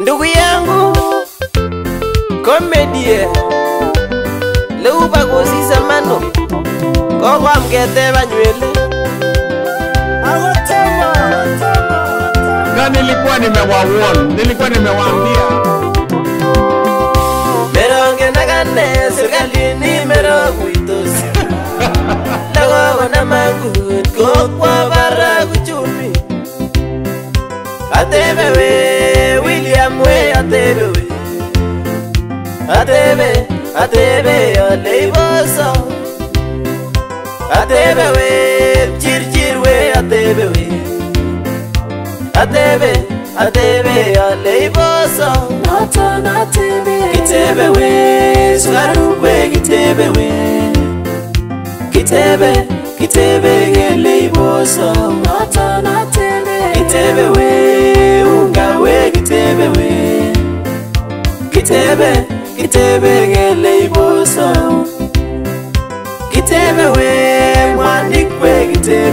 Ndugu yangu komedie leupa kosisa mano kokwam keteba nywele na nilikuwa nimewaambia meronge nakane serkalini meronguitos lagona mangut kokwa barak uchumi atebewe William we atebewe atebe ole iboso atebewe chirchir we atebewe atebe ole iboso kitebewe sugarukwe kitebe gele iboso kitebewe ungawe kitebe gele iboso kitebewe mwanikwe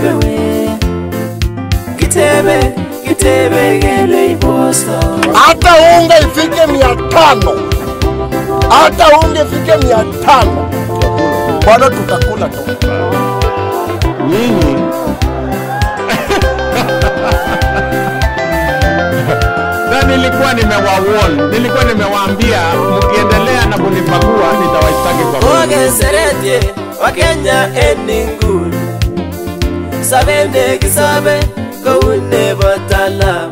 kitebe gele iboso. Hata unga ifike 500, hata unga ifike 500 bado tutakula tu nyinyi. Na nilikuwa nimewaambia mkiendelea na kunipagua nitawaitaki kwa Oge seretie Wakenya eningu Sabende kisabe Koune batala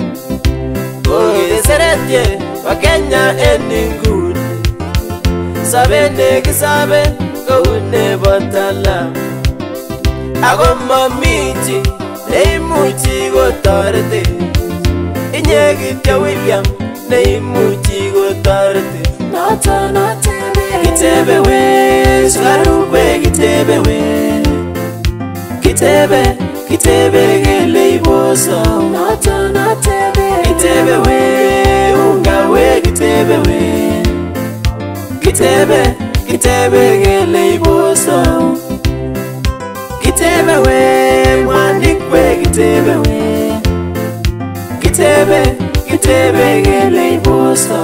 Oge seretie Wakenya eningu Sabende kisabe Koune batala Ako mamiti Neimuchi gotarete Inyegitya William Neimuchi gotarete Kitebewe sugarukwe kitebe gele iboso kitebewe ungawe kitebe gele iboso kitebewe mwanikwe kitebe gele iboso.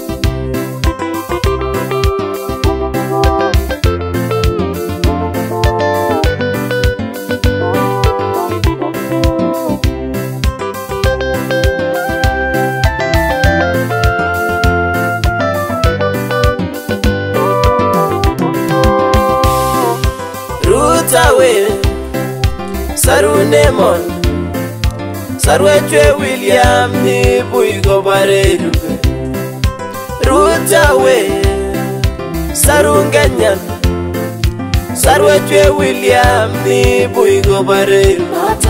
Rutawe Sarunemon Sarwechwe William ni buigo baredu Rutawe Sarunganyan Sarwechwe William ni buigo baredu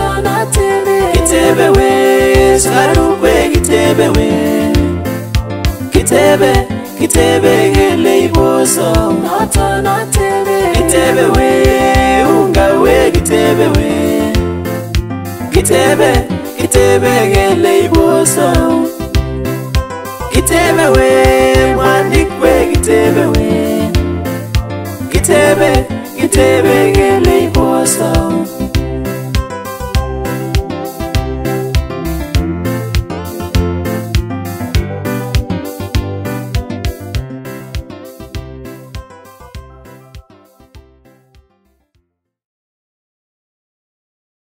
Kitebewe Sarukwe kitebe gele iboso kitebewe ungawe kitebe gele iboso kitebewe mwanikwe kitebe gele iboso.